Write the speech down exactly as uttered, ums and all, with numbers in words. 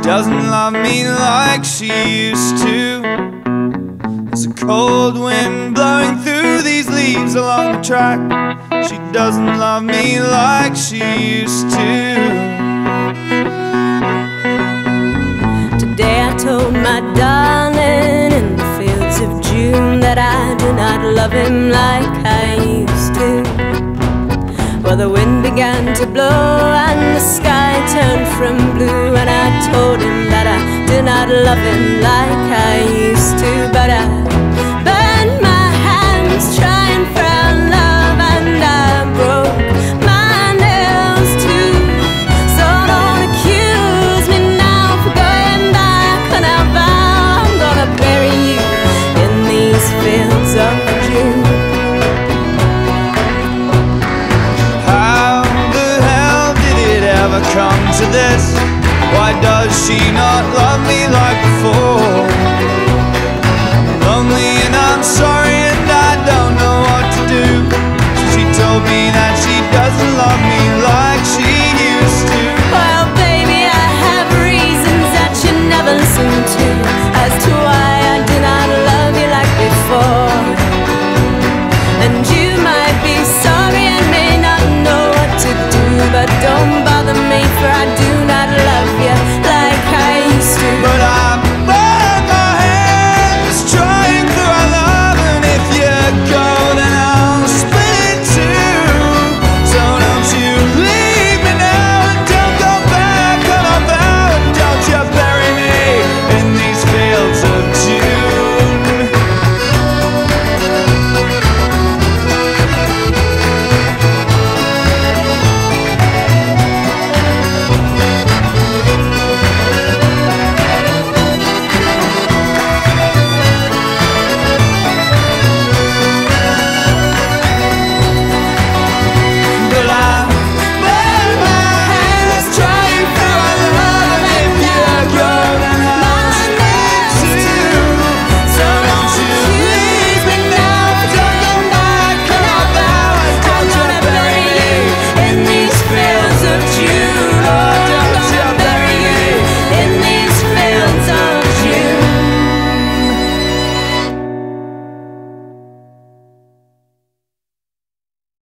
doesn't love me like she used to. There's a cold wind blowing through these leaves along the track. She doesn't love me like she used to. Today I told my darling in the fields of June that I do not love him like I used to. Well, the wind began to blow and the sky turned from blue, and I told him that I do not love him like I used to. But I burned my hands trying for our love, and I broke my nails too. So don't accuse me now for going back, and I vow I'm gonna bury you in these fields of June. Come to this, why does she not love me like before? Lonely and I'm sorry and I don't know what to do. She told me that she doesn't love me